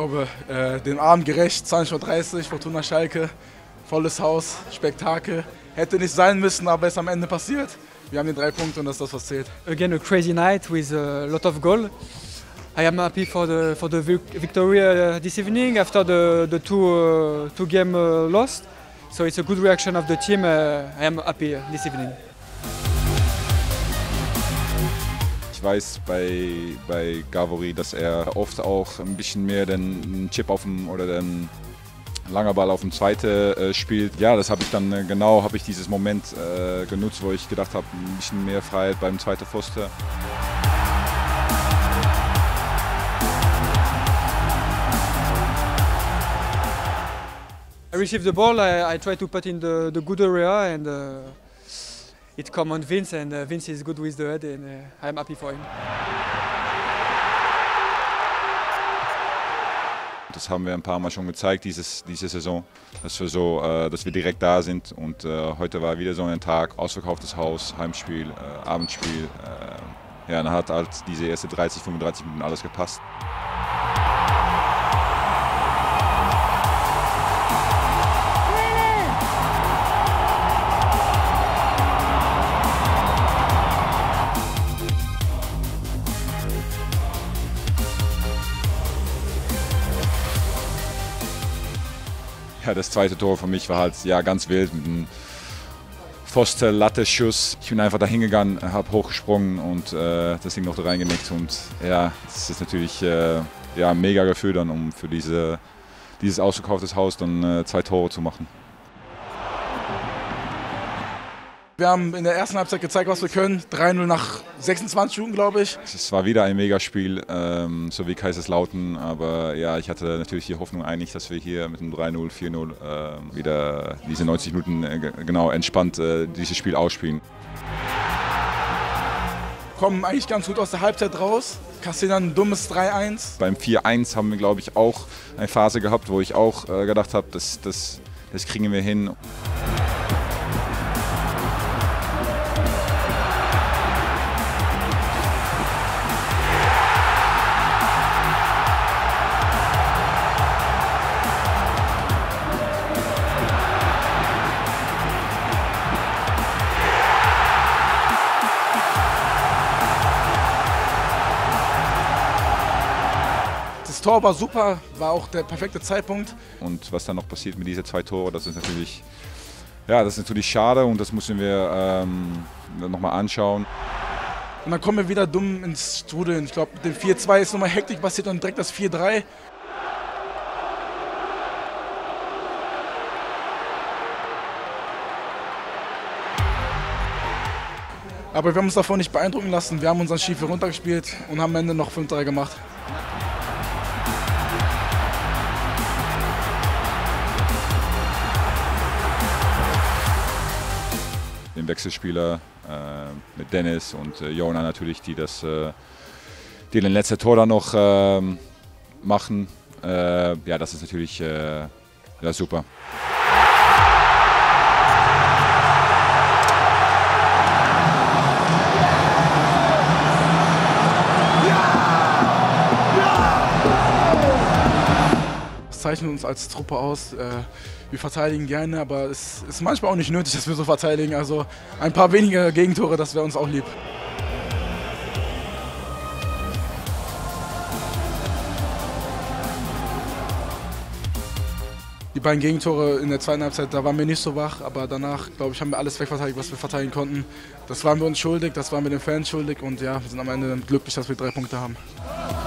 glaube, dem Abend gerecht, 20:30 Uhr, Fortuna Schalke, volles Haus, Spektakel. Hätte nicht sein müssen, aber ist am Ende passiert. Wir haben die 3 Punkte und das ist das, was zählt. Again, a crazy night with a lot of goal. I am happy for the victory this evening after the two game lost. So it's a good reaction of the team. I am happy this evening. Ich weiß bei Gavori, dass er oft auch ein bisschen mehr den Chip auf dem oder den langer Ball auf dem Zweite spielt. Ja, das habe ich dann habe ich dieses Moment genutzt, wo ich gedacht habe, ein bisschen mehr Freiheit beim zweiten Pfosten. I received the ball, I tried to put in the good area and it come on Vince and Vince is good with the head and I am happy for him. Das haben wir ein paar Mal schon gezeigt diese Saison, dass wir direkt da sind und heute war wieder so ein Tag, ausverkauftes Haus, Heimspiel, Abendspiel. Ja, dann hat halt diese ersten 30, 35 Minuten alles gepasst. Ja, das zweite Tor für mich war halt ganz wild mit einem Pfosten-Latte-Schuss. Ich bin einfach da hingegangen, habe hochgesprungen und das Ding noch da reingenickt. Und ja, es ist natürlich ein mega Gefühl dann, um für dieses ausverkauftes Haus dann 2 Tore zu machen. Wir haben in der ersten Halbzeit gezeigt, was wir können. 3-0 nach 26 Minuten, glaube ich. Es war wieder ein Megaspiel, so wie Kaiserslautern. Aber ja, ich hatte natürlich die Hoffnung eigentlich, dass wir hier mit einem 3-0, 4-0 wieder diese 90 Minuten entspannt dieses Spiel ausspielen. Kommen eigentlich ganz gut aus der Halbzeit raus, kassieren dann ein dummes 3-1. Beim 4-1 haben wir, glaube ich, auch eine Phase gehabt, wo ich auch gedacht habe, das kriegen wir hin. Das Tor war super, war auch der perfekte Zeitpunkt. Und was dann noch passiert mit diesen 2 Toren, das ist natürlich schade und das müssen wir nochmal anschauen. Und dann kommen wir wieder dumm ins Strudeln. Ich glaube, mit dem 4-2 ist nochmal Hektik passiert und direkt das 4-3. Aber wir haben uns davon nicht beeindrucken lassen. Wir haben unseren Stiefel runtergespielt und haben am Ende noch 5-3 gemacht. Den Wechselspieler mit Dennis und Jona natürlich, die den letzten Tor dann noch machen. Ja, das ist natürlich super. Das zeichnet uns als Truppe aus. Wir verteidigen gerne, aber es ist manchmal auch nicht nötig, dass wir so verteidigen. Also ein paar weniger Gegentore, das wäre uns auch lieb. Die beiden Gegentore in der zweiten Halbzeit, da waren wir nicht so wach, aber danach, glaube ich, haben wir alles wegverteidigt, was wir verteidigen konnten. Das waren wir uns schuldig, das waren wir den Fans schuldig und ja, wir sind am Ende glücklich, dass wir 3 Punkte haben.